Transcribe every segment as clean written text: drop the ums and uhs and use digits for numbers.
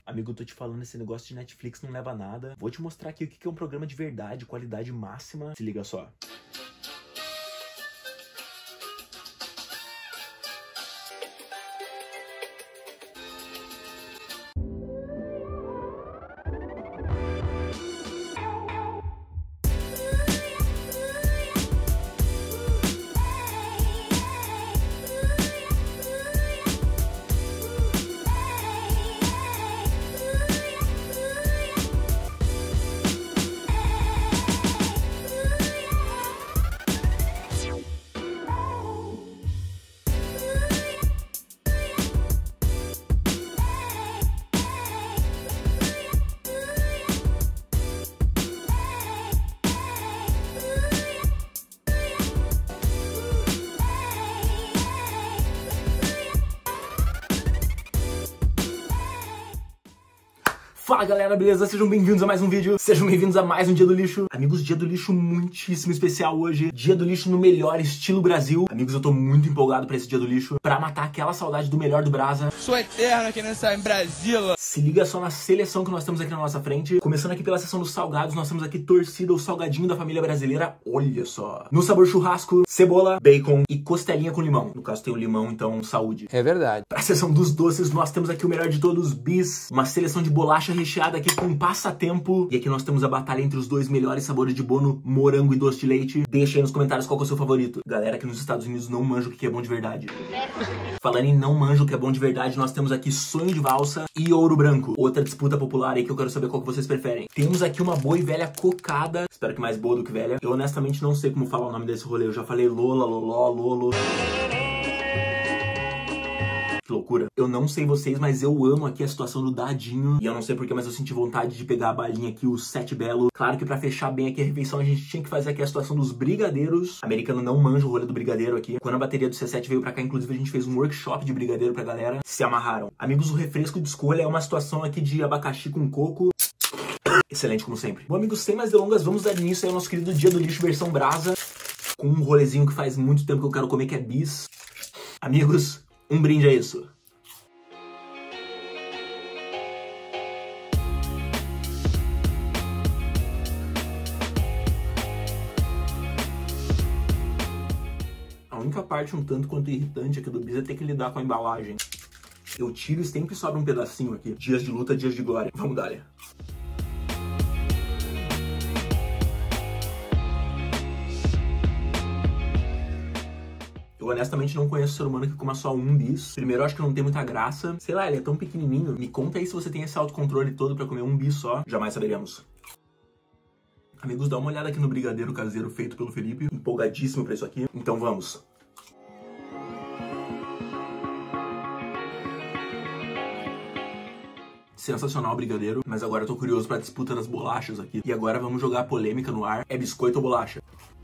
Amigo, eu tô te falando, esse negócio de Netflix não leva a nada. Vou te mostrar aqui o que é um programa de verdade, qualidade máxima. Se liga só. Fala galera, beleza? Sejam bem-vindos a mais um vídeo, sejam bem-vindos a mais um Dia do Lixo. Amigos, Dia do Lixo muitíssimo especial hoje, Dia do Lixo no melhor estilo Brasil. Amigos, eu tô muito empolgado pra esse Dia do Lixo, pra matar aquela saudade do melhor do Brasa. Sou eterno aqui nessa em Brasília. Se liga só na seleção que nós temos aqui na nossa frente. Começando aqui pela seção dos salgados, nós temos aqui torcida, o salgadinho da família brasileira. Olha só. No sabor churrasco, cebola, bacon e costelinha com limão. No caso tem o limão, então saúde. É verdade. Pra seção dos doces, nós temos aqui o melhor de todos, bis. Uma seleção de bolacha recheada aqui com passatempo. E aqui nós temos a batalha entre os dois melhores sabores de bono, morango e doce de leite. Deixa aí nos comentários qual que é o seu favorito. Galera que nos Estados Unidos não manja o que é bom de verdade. Falando em não manja o que é bom de verdade, nós temos aqui sonho de valsa e ouro branco. Outra disputa popular aí que eu quero saber qual que vocês preferem. Temos aqui uma boa e velha cocada. Espero que mais boa do que velha. Eu honestamente não sei como falar o nome desse rolê. Eu já falei Lola, Loló, Lolo. Que loucura. Eu não sei vocês, mas eu amo aqui a situação do dadinho. E eu não sei porquê, mas eu senti vontade de pegar a balinha aqui, o Sete Belo. Claro que pra fechar bem aqui a refeição, a gente tinha que fazer aqui a situação dos brigadeiros. O americano não manja o rolê do brigadeiro aqui. Quando a bateria do C7 veio pra cá, inclusive, a gente fez um workshop de brigadeiro pra galera. Se amarraram. Amigos, o refresco de escolha é uma situação aqui de abacaxi com coco. Excelente, como sempre. Bom, amigos, sem mais delongas, vamos dar início aí ao nosso querido Dia do Lixo versão Brasa. Com um rolezinho que faz muito tempo que eu quero comer, que é bis. Amigos, um brinde a isso. A única parte um tanto quanto irritante aqui do bis é ter que lidar com a embalagem. Eu tiro e sempre sobra um pedacinho aqui. Dias de luta, dias de glória. Vamos dar, Eu honestamente não conheço ser humano que coma só um bis. Primeiro, eu acho que não tem muita graça. Sei lá, ele é tão pequenininho. Me conta aí se você tem esse autocontrole todo pra comer um bis só. Jamais saberemos. Amigos, dá uma olhada aqui no brigadeiro caseiro feito pelo Felipe. Empolgadíssimo pra isso aqui. Então vamos. Sensacional o brigadeiro, mas agora eu tô curioso pra disputa das bolachas aqui. E agora vamos jogar a polêmica no ar. É biscoito ou bolacha?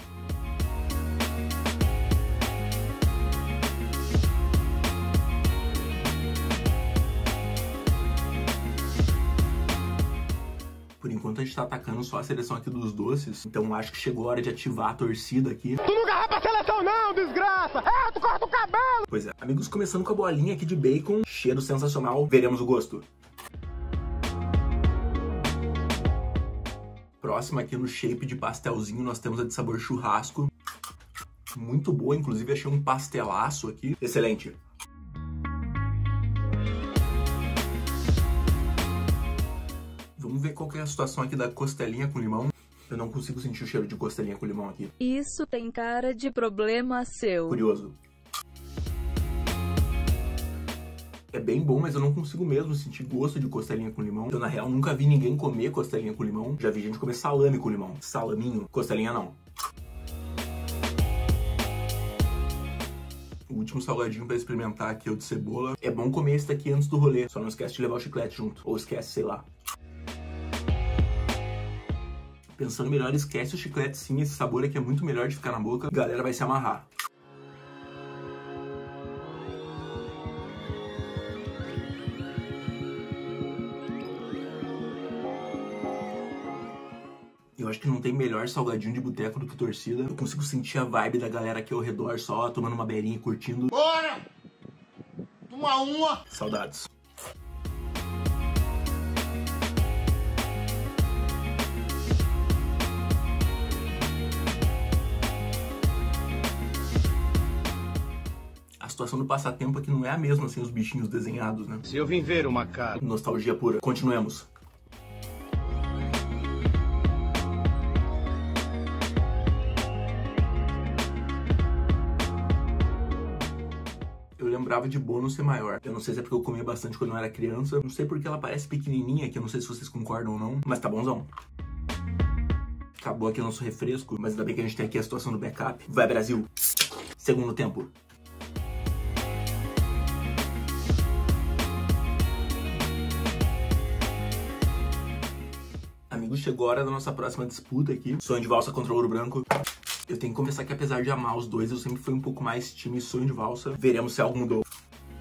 Por enquanto a gente tá atacando só a seleção aqui dos doces, então acho que chegou a hora de ativar a torcida aqui. Tu não garra pra seleção não, desgraça! É, tu corta o cabelo! Pois é, amigos, começando com a bolinha aqui de bacon, cheiro sensacional, veremos o gosto. Próxima aqui no shape de pastelzinho, nós temos a de sabor churrasco. Muito boa, inclusive achei um pastelaço aqui, excelente. Vamos ver qual que é a situação aqui da costelinha com limão. Eu não consigo sentir o cheiro de costelinha com limão aqui. Isso tem cara de problema seu. Curioso. É bem bom, mas eu não consigo mesmo sentir gosto de costelinha com limão. Eu, na real, nunca vi ninguém comer costelinha com limão. Já vi gente comer salame com limão. Salaminho, costelinha não. O último salgadinho pra experimentar aqui é o de cebola. É bom comer esse daqui antes do rolê. Só não esquece de levar o chiclete junto. Ou esquece, sei lá. Pensando melhor, esquece o chiclete sim, esse sabor aqui é muito melhor de ficar na boca. A galera vai se amarrar. Eu acho que não tem melhor salgadinho de boteco do que torcida. Eu consigo sentir a vibe da galera aqui ao redor só, tomando uma beirinha e curtindo. Bora! Uma! Saudades. situação do passatempo aqui não é a mesma sem os bichinhos desenhados, né? Se eu vim ver uma cara. Nostalgia pura. Continuemos. Eu lembrava de bônus ser maior. Eu não sei se é porque eu comia bastante quando eu era criança. Não sei porque ela parece pequenininha aqui. Eu não sei se vocês concordam ou não. Mas tá bonzão. Acabou aqui o nosso refresco. Mas ainda bem que a gente tem aqui a situação do backup. Vai, Brasil. Segundo tempo. Amigos, chegou a hora da nossa próxima disputa aqui. Sonho de Valsa contra Ouro Branco. Eu tenho que confessar que apesar de amar os dois, eu sempre fui um pouco mais time Sonho de Valsa. Veremos se algo mudou.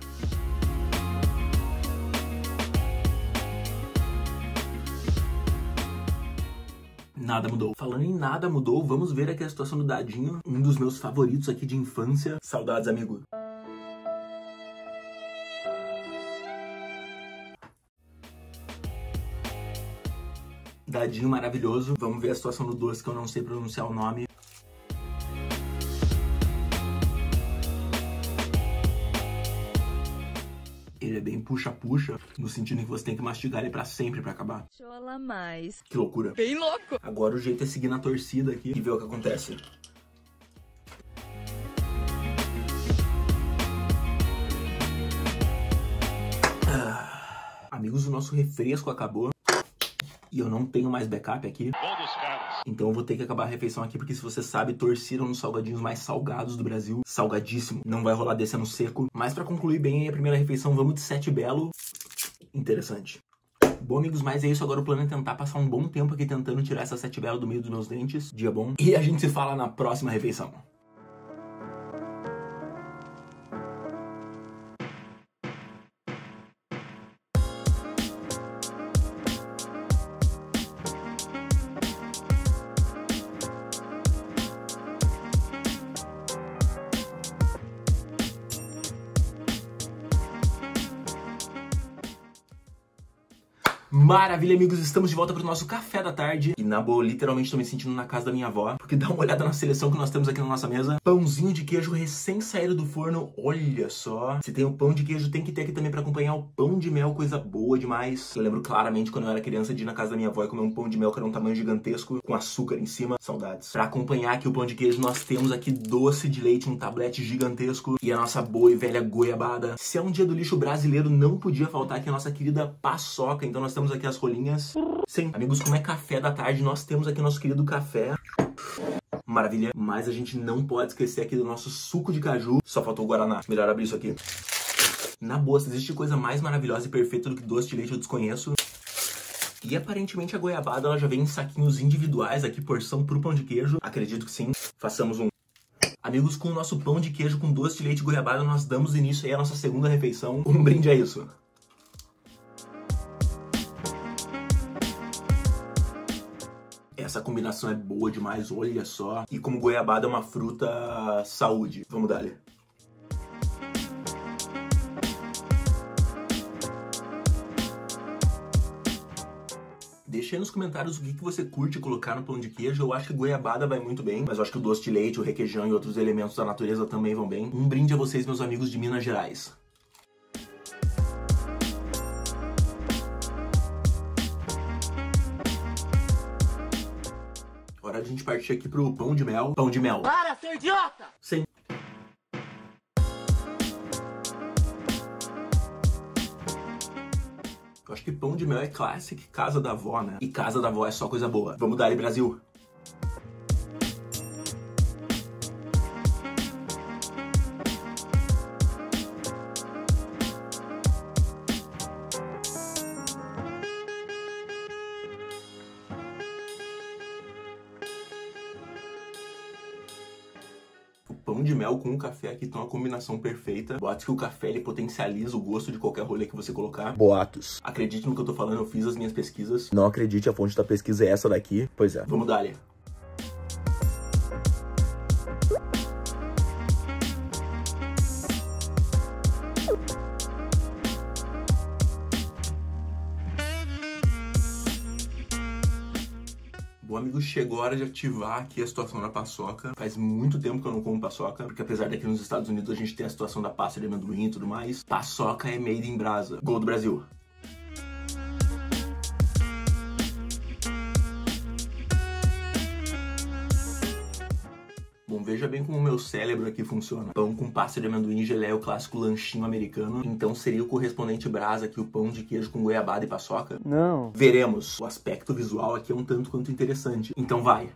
Nada mudou. Falando em nada mudou, vamos ver aqui a situação do Dadinho. Um dos meus favoritos aqui de infância. Saudades, amigo. Dadinho maravilhoso. Vamos ver a situação do Doce, que eu não sei pronunciar o nome. Ele é bem puxa-puxa, no sentido em que você tem que mastigar ele pra sempre pra acabar. Chola mais. Que loucura. Bem louco. Agora o jeito é seguir na torcida aqui e ver o que acontece. Amigos, o nosso refresco acabou. E eu não tenho mais backup aqui. Então eu vou ter que acabar a refeição aqui, porque se você sabe, torciram nos salgadinhos mais salgados do Brasil. Salgadíssimo. Não vai rolar descer no seco. Mas pra concluir bem aí a primeira refeição, vamos de 7 Belo. Interessante. Bom, amigos, mas é isso. Agora o plano é tentar passar um bom tempo aqui tentando tirar essa 7 Belo do meio dos meus dentes. Dia bom. E a gente se fala na próxima refeição. Maravilha, amigos, estamos de volta para o nosso café da tarde. E na boa, literalmente tô me sentindo na casa da minha avó, porque dá uma olhada na seleção que nós temos aqui na nossa mesa. Pãozinho de queijo recém saído do forno, olha só. Se tem o pão de queijo, tem que ter aqui também para acompanhar o pão de mel, coisa boa demais. Eu lembro claramente quando eu era criança de ir na casa da minha avó e comer um pão de mel que era um tamanho gigantesco, com açúcar em cima. Saudades. Para acompanhar aqui o pão de queijo, nós temos aqui doce de leite, um tablete gigantesco e a nossa boa e velha goiabada. Se é um dia do lixo brasileiro, não podia faltar aqui a nossa querida paçoca. Então nós temos aqui as rolinhas. Sim, amigos, como é café da tarde, nós temos aqui nosso querido café. Maravilha. Mas a gente não pode esquecer aqui do nosso suco de caju. Só faltou o guaraná. Melhor abrir isso aqui. Na boa, se existe coisa mais maravilhosa e perfeita do que doce de leite, eu desconheço. E aparentemente a goiabada, ela já vem em saquinhos individuais aqui, porção pro pão de queijo. Acredito que sim. Façamos um. Amigos, com o nosso pão de queijo com doce de leite e goiabada, nós damos início aí à nossa segunda refeição. Um brinde a isso. Essa combinação é boa demais, olha só. E como goiabada é uma fruta, saúde. Vamos dar-lhe. Deixa aí nos comentários o que você curte colocar no pão de queijo. Eu acho que goiabada vai muito bem, mas eu acho que o doce de leite, o requeijão e outros elementos da natureza também vão bem. Um brinde a vocês, meus amigos de Minas Gerais. Hora de a gente partir aqui pro pão de mel. Pão de mel. Para, seu idiota! Sim. Eu acho que pão de mel é classic casa da avó, né? E casa da avó é só coisa boa. Vamos dar aí, Brasil. Pão de mel com o café aqui tem uma combinação perfeita. Boatos que o café ele potencializa o gosto de qualquer rolê que você colocar. Boatos. Acredite no que eu tô falando, eu fiz as minhas pesquisas. Não acredite, a fonte da pesquisa é essa daqui. Pois é. Vamos dar-lhe. Bom, amigos, chegou a hora de ativar aqui a situação da paçoca. Faz muito tempo que eu não como paçoca, porque apesar daqui nos Estados Unidos a gente tem a situação da pasta de amendoim e tudo mais, paçoca é made in Brasa. Gol do Brasil. Bom, veja bem como o meu cérebro aqui funciona. Pão com pasta de amendoim e geleia é o clássico lanchinho americano. Então seria o correspondente Brasa aqui, o pão de queijo com goiabada e paçoca? Não. Veremos. O aspecto visual aqui é um tanto quanto interessante. Então vai.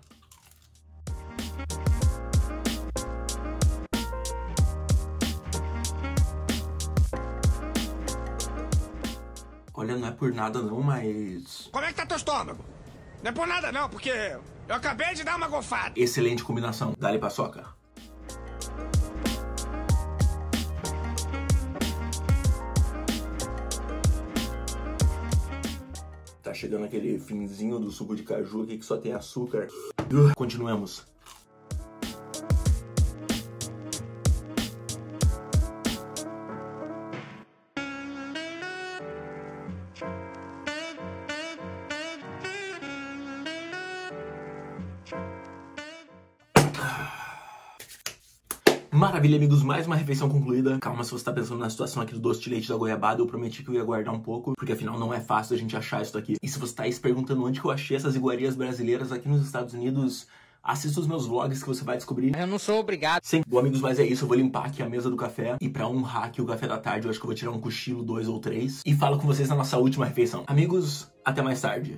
Olha, não é por nada não, mas... Como é que tá teu estômago? Não é por nada não, porque eu acabei de dar uma golfada. Excelente combinação. Dá-lhe paçoca. Tá chegando aquele finzinho do suco de caju aqui que só tem açúcar. Continuemos. Maravilha, amigos, mais uma refeição concluída. Calma se você tá pensando na situação aqui do doce de leite da goiabada, eu prometi que eu ia guardar um pouco, porque afinal não é fácil a gente achar isso daqui. E se você tá aí se perguntando onde que eu achei essas iguarias brasileiras aqui nos Estados Unidos, assista os meus vlogs que você vai descobrir. Eu não sou obrigado. Sim, bom, amigos, mas é isso, eu vou limpar aqui a mesa do café, e pra honrar aqui o café da tarde, eu acho que eu vou tirar um cochilo, 2 ou 3, e falo com vocês na nossa última refeição. Amigos, até mais tarde.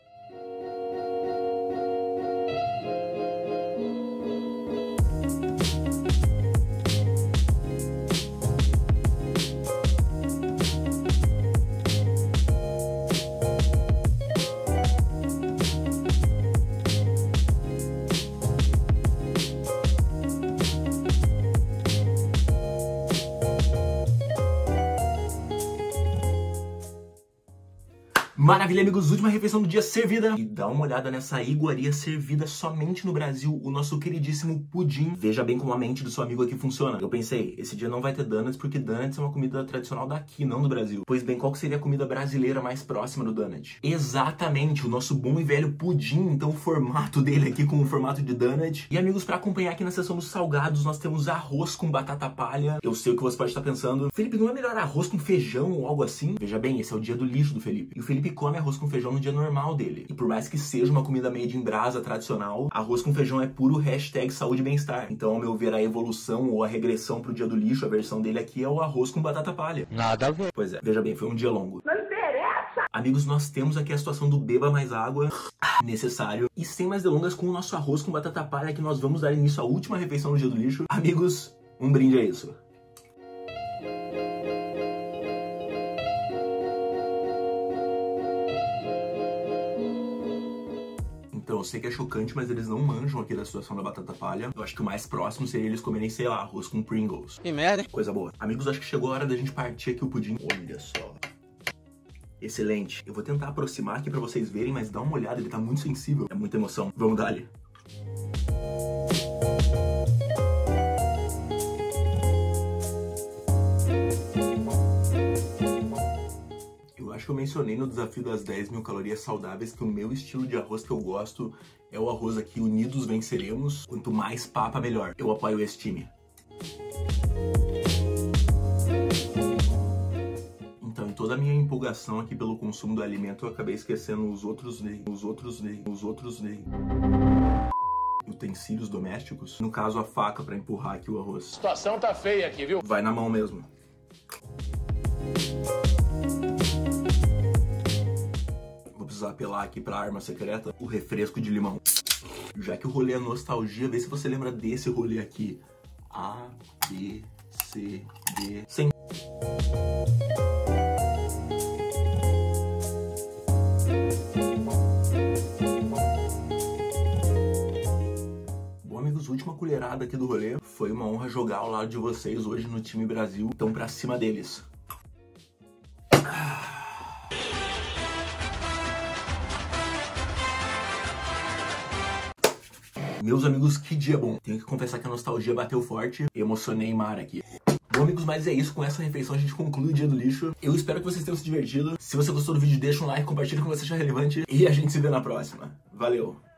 Maravilha, amigos, última refeição do dia servida. E dá uma olhada nessa iguaria servida somente no Brasil, o nosso queridíssimo pudim. Veja bem como a mente do seu amigo aqui funciona. Eu pensei, esse dia não vai ter donuts, porque donuts é uma comida tradicional daqui, não do Brasil. Pois bem, qual que seria a comida brasileira mais próxima do donut? Exatamente, o nosso bom e velho pudim. Então o formato dele aqui com o formato de donut. E amigos, pra acompanhar aqui na seção dos salgados, nós temos arroz com batata palha. Eu sei o que você pode estar pensando. Felipe, não é melhor arroz com feijão ou algo assim? Veja bem, esse é o dia do lixo do Felipe. E o Felipe come arroz com feijão no dia normal dele. E por mais que seja uma comida made in Brasa tradicional, arroz com feijão é puro hashtag saúde e bem-estar. Então, ao meu ver, a evolução ou a regressão pro dia do lixo, a versão dele aqui é o arroz com batata palha. Nada a ver. Pois é, veja bem, foi um dia longo. Não interessa! Amigos, nós temos aqui a situação do beba mais água necessário. E sem mais delongas, com o nosso arroz com batata palha, que nós vamos dar início à última refeição no dia do lixo. Amigos, um brinde a isso. Então, eu sei que é chocante, mas eles não manjam aqui da situação da batata palha. Eu acho que o mais próximo seria eles comerem, sei lá, arroz com Pringles. Que merda, hein? Coisa boa. Amigos, acho que chegou a hora da gente partir aqui o pudim. Olha só. Excelente. Eu vou tentar aproximar aqui pra vocês verem, mas dá uma olhada, ele tá muito sensível. É muita emoção. Vamos dar-lhe. Acho que eu mencionei no desafio das 10 mil calorias saudáveis que o meu estilo de arroz que eu gosto é o arroz aqui, unidos venceremos. Quanto mais papa, melhor. Eu apoio esse time. Então, em toda a minha empolgação aqui pelo consumo do alimento, eu acabei esquecendo os outros utensílios domésticos. No caso, a faca para empurrar aqui o arroz. A situação tá feia aqui, viu? Vai na mão mesmo. Vou precisar apelar aqui pra arma secreta, o refresco de limão. Já que o rolê é nostalgia, vê se você lembra desse rolê aqui. A, B, C, D... Sim. Bom, amigos, última colherada aqui do rolê. Foi uma honra jogar ao lado de vocês hoje no time Brasil. Então, pra cima deles. Meus amigos, que dia bom. Tenho que confessar que a nostalgia bateu forte. Emocionei Mar aqui. Bom, amigos, mas é isso. Com essa refeição a gente conclui o dia do lixo. Eu espero que vocês tenham se divertido. Se você gostou do vídeo, deixa um like, compartilha com você achar relevante. E a gente se vê na próxima. Valeu!